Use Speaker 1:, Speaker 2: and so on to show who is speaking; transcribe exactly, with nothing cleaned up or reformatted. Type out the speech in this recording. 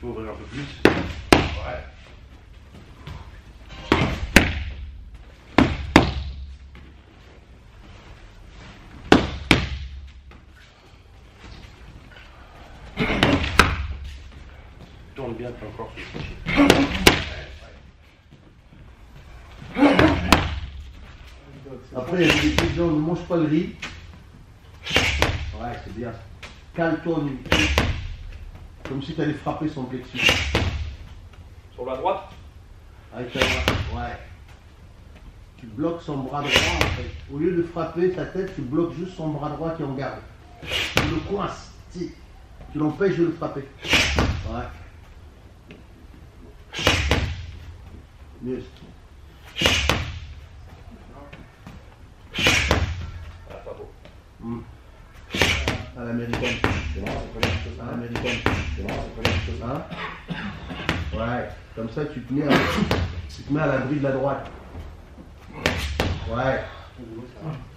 Speaker 1: peux ouvrir un peu plus. Ouais. Tourne bien ton corps sur le crochet.
Speaker 2: Après, il y a des gens ne mangent pas le riz. Ouais, c'est bien. Cale-toi au niveau. Comme si tu allais frapper son plexus.
Speaker 1: Sur la droite?
Speaker 2: Avec ta droite. Ouais. Tu bloques son bras droit en fait. Au lieu de frapper ta tête, tu bloques juste son bras droit qui est en garde. Tu le coinces. Si. Tu l'empêches de le frapper. Ouais. Mieux.
Speaker 1: Ah, pas beau.
Speaker 2: Mmh. À l'américaine. À l'américaine. Hein? Ouais. Comme ça, tu te mets à, tu te mets à l'abri de la droite. Ouais.